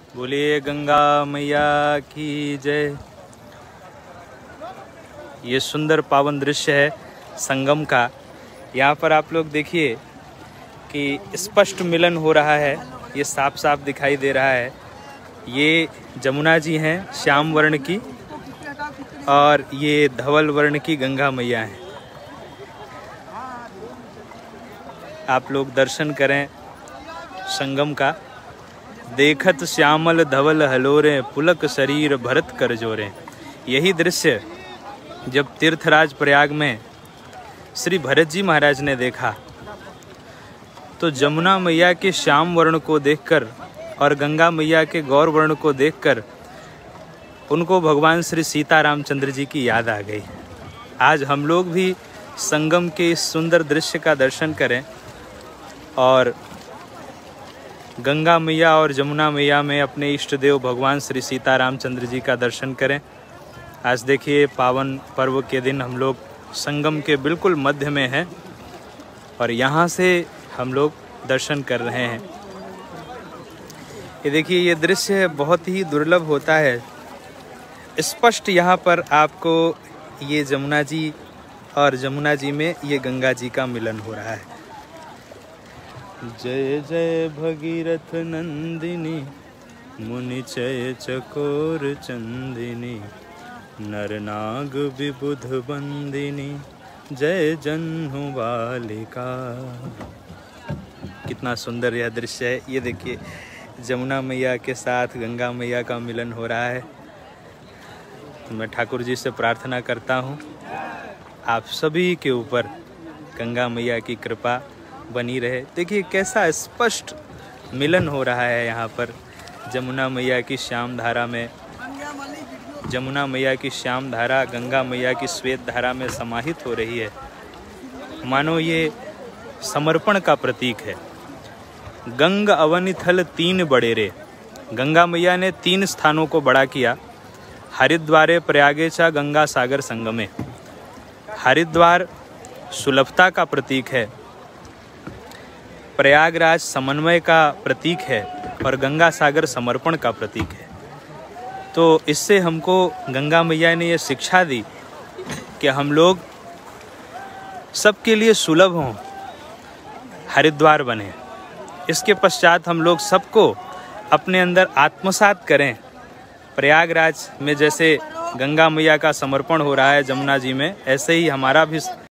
बोलिए गंगा मैया की जय। ये सुंदर पावन दृश्य है संगम का। यहाँ पर आप लोग देखिए कि स्पष्ट मिलन हो रहा है, ये साफ साफ दिखाई दे रहा है। ये जमुना जी हैं श्याम वर्ण की और ये धवल वर्ण की गंगा मैया हैं। आप लोग दर्शन करें संगम का। देखत श्यामल धवल हलोरे पुलक शरीर भरत कर जोरे। यही दृश्य जब तीर्थराज प्रयाग में श्री भरत जी महाराज ने देखा तो जमुना मैया के श्याम वर्ण को देखकर और गंगा मैया के गौर वर्ण को देखकर उनको भगवान श्री सीता रामचंद्र जी की याद आ गई। आज हम लोग भी संगम के इस सुंदर दृश्य का दर्शन करें और गंगा मैया और जमुना मैया में अपने इष्ट देव भगवान श्री सीता रामचंद्र जी का दर्शन करें। आज देखिए पावन पर्व के दिन हम लोग संगम के बिल्कुल मध्य में हैं और यहाँ से हम लोग दर्शन कर रहे हैं। ये देखिए ये दृश्य बहुत ही दुर्लभ होता है। स्पष्ट यहाँ पर आपको ये जमुना जी और जमुना जी में ये गंगा जी का मिलन हो रहा है। जय जय भगीरथ नंदिनी मुनि चय चकोर चंदिनी नर नाग विबुध बंदिनी जय जन्हु बालिका। कितना सुंदर यह दृश्य है। ये देखिए जमुना मैया के साथ गंगा मैया का मिलन हो रहा है। तो मैं ठाकुर जी से प्रार्थना करता हूँ आप सभी के ऊपर गंगा मैया की कृपा बनी रहे। देखिए कैसा स्पष्ट मिलन हो रहा है यहाँ पर। जमुना मैया की श्याम धारा में, जमुना मैया की श्याम धारा गंगा मैया की श्वेत धारा में समाहित हो रही है। मानो ये समर्पण का प्रतीक है। गंग अवनि थल तीन बड़ेरे। गंगा मैया ने 3 स्थानों को बड़ा किया। हरिद्वारे प्रयागे चा गंगा सागर संगमे। हरिद्वार सुलभता का प्रतीक है, प्रयागराज समन्वय का प्रतीक है और गंगा सागर समर्पण का प्रतीक है। तो इससे हमको गंगा मैया ने ये शिक्षा दी कि हम लोग सबके लिए सुलभ हों, हरिद्वार बने। इसके पश्चात हम लोग सबको अपने अंदर आत्मसात करें। प्रयागराज में जैसे गंगा मैया का समर्पण हो रहा है जमुना जी में, ऐसे ही हमारा भी